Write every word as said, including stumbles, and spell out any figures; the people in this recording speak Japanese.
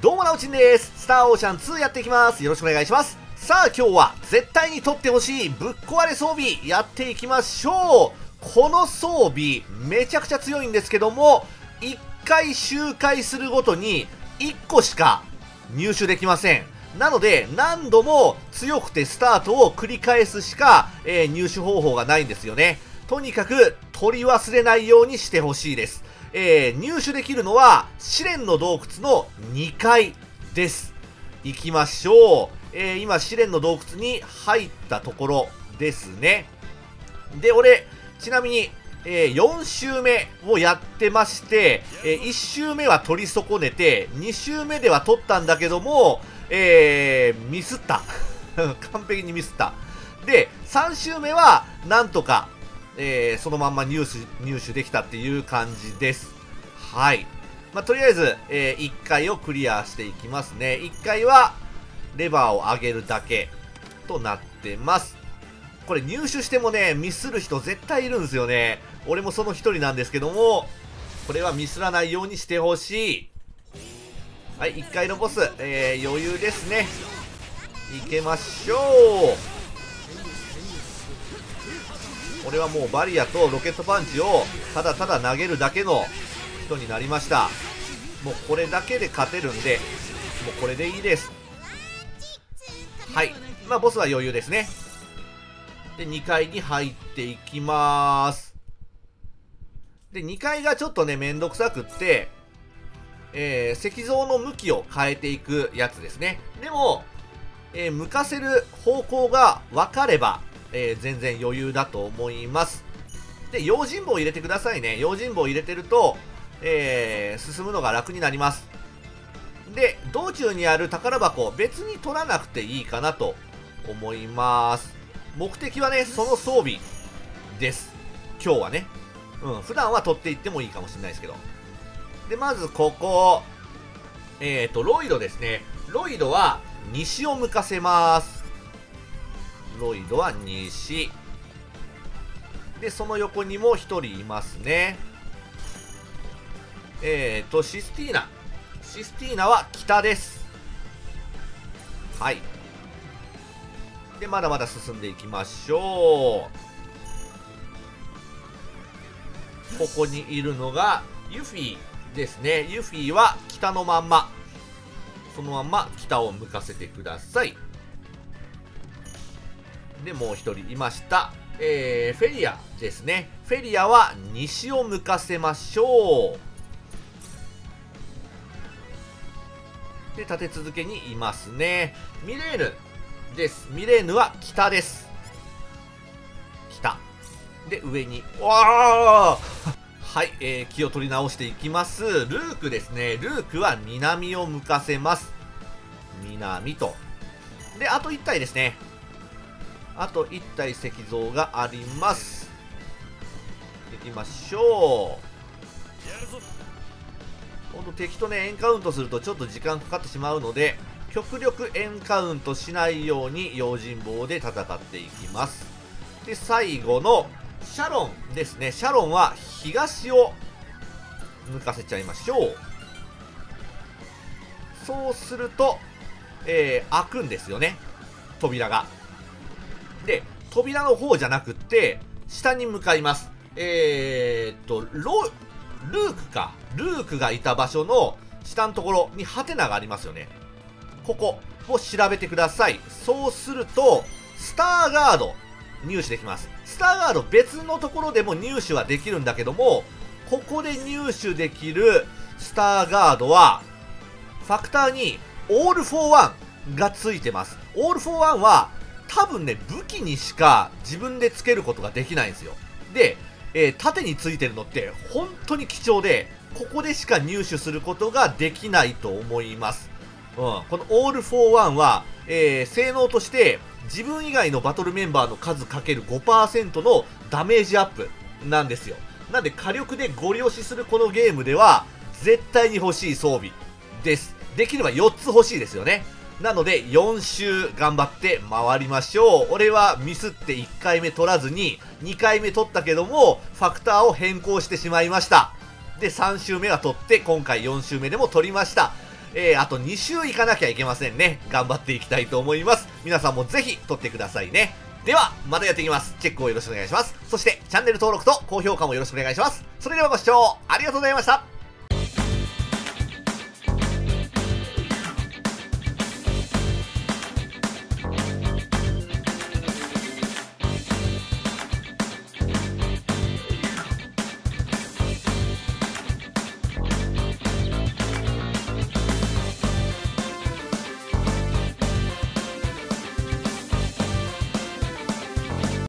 どうもなおちんです。スターオーシャンツーやっていきます。よろしくお願いします。さあ今日は絶対に取ってほしいぶっ壊れ装備やっていきましょう。この装備めちゃくちゃ強いんですけども、いっかい周回するごとにいっこしか入手できません。なので何度も強くてスタートを繰り返すしか、えー、入手方法がないんですよね。とにかく取り忘れないようにしてほしいです。えー、入手できるのは試練の洞窟のにかいです。行きましょう。えー、今試練の洞窟に入ったところですね。で、俺、ちなみに、えー、よん周目をやってまして、えー、いち周目は取り損ねて、に周目では取ったんだけども、えー、ミスった。完璧にミスった。で、さん周目は、なんとか、えー、そのまんま入手、入手できたっていう感じです。はい。まあ、とりあえず、えー、いっかいをクリアしていきますね。いっかいは、レバーを上げるだけとなってます。これ入手してもね、ミスる人絶対いるんですよね。俺もその一人なんですけども、これはミスらないようにしてほしい。はい、いっかいのボス、えー、余裕ですね。いけましょう。俺はもうバリアとロケットパンチをただただ投げるだけの人になりました。もうこれだけで勝てるんで、もうこれでいいです。はい。まあボスは余裕ですね。で、にかいに入っていきまーす。で、にかいがちょっとね、めんどくさくって、えー、石像の向きを変えていくやつですね。でも、えー、向かせる方向が分かれば、えー、全然余裕だと思います。で、用心棒を入れてくださいね。用心棒を入れてると、えー、進むのが楽になります。で、道中にある宝箱、別に取らなくていいかなと思います。目的はね、その装備です。今日はね。うん、普段は取っていってもいいかもしれないですけど。で、まずここ、えーと、ロイドですね。ロイドは西を向かせます。ロイドは西。で、その横にもひとりいますね。えーと、システィーナ。システィーナは北です。はい。で、まだまだ進んでいきましょう。ここにいるのが、ユフィですね。ユフィは北のまんま。そのまんま北を向かせてください。で、もう一人いました。えー、フェリアですね。フェリアは西を向かせましょう。で、立て続けにいますね。ミレーヌです。ミレーヌは北です。北。で、上に、わーはい、えー、気を取り直していきます。ルークですね。ルークは南を向かせます。南と。で、あといち体ですね。あといち体石像があります。行きましょう。ほんと敵とね、エンカウントするとちょっと時間かかってしまうので、極力エンカウントしないように用心棒で戦っていきます。で、最後のシャロンですね。シャロンは東を向かせちゃいましょう。そうすると、えー、開くんですよね。扉が。で、扉の方じゃなくって、下に向かいます。えーっと、ロ、ルークか。ルークがいた場所の下のところにハテナがありますよね。ここを調べてください。そうすると、スターガード入手できます。スターガード別のところでも入手はできるんだけども、ここで入手できるスターガードは、ファクターにオールフォーワンがついてます。オールフォーワンは多分ね、武器にしか自分でつけることができないんですよ。で、えー、縦についてるのって本当に貴重で、ここでしか入手することができないと思います。うん、このオールフォーワンは、えー、性能として自分以外のバトルメンバーの数 かけるごパーセント のダメージアップなんですよ。なんで火力でゴリ押しするこのゲームでは絶対に欲しい装備です。できればよっつ欲しいですよね。なのでよん周頑張って回りましょう。俺はミスっていっかいめ取らずににかいめ取ったけども、ファクターを変更してしまいました。で、さん周目は取って、今回よん周目でも取りました。 えー、あとに週行かなきゃいけませんね。頑張っていきたいと思います。皆さんもぜひ取ってくださいね。では、またやっていきます。チェックをよろしくお願いします。そして、チャンネル登録と高評価もよろしくお願いします。それではご視聴ありがとうございました。